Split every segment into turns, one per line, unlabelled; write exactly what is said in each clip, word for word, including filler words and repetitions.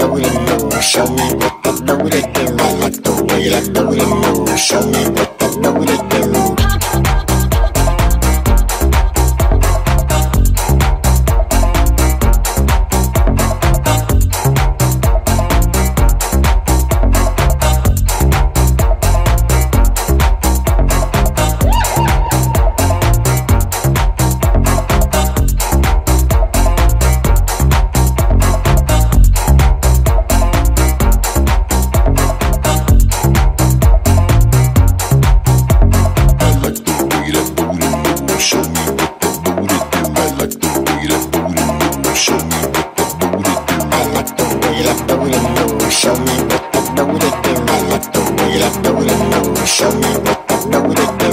booty move. Show me what that booty do. I like the way that booty move. Show me what that booty do. Show me what that booty do. I like the way that booty move. Show me what that booty do.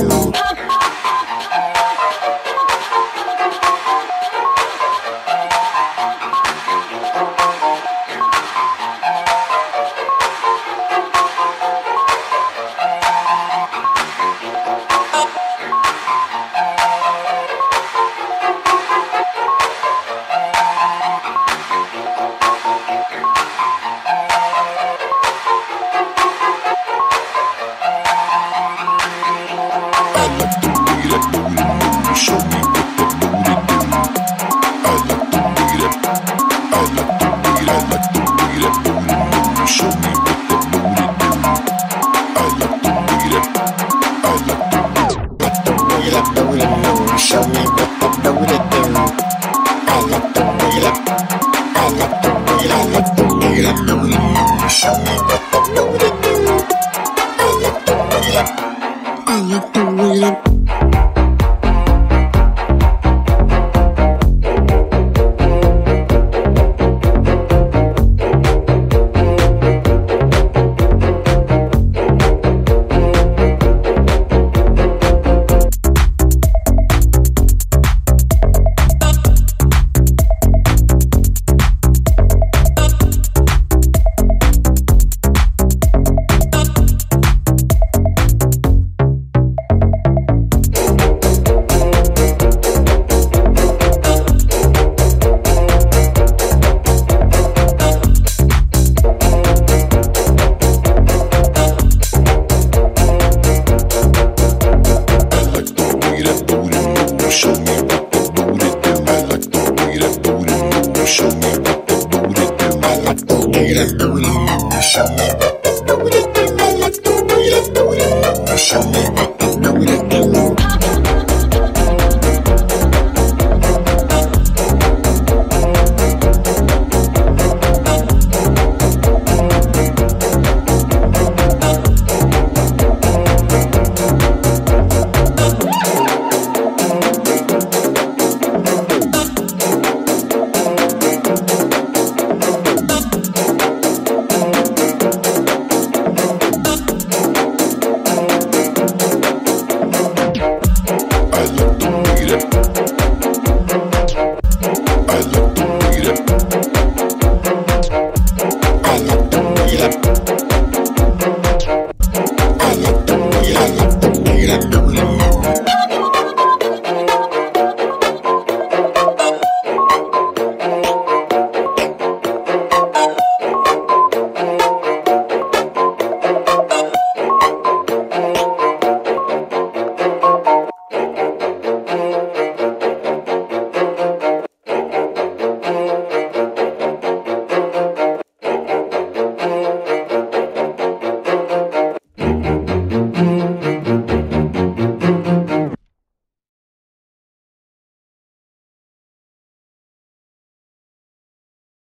Show me what that booty do. I like the way that, I like the way, I like the way that booty move. Show me what that booty do. I like the way that, I like the way that. Show me what that booty do. I like the way that booty move. Show me what that booty do. I like the way that booty move. Show me what that booty do. I like the way that booty move. Show me.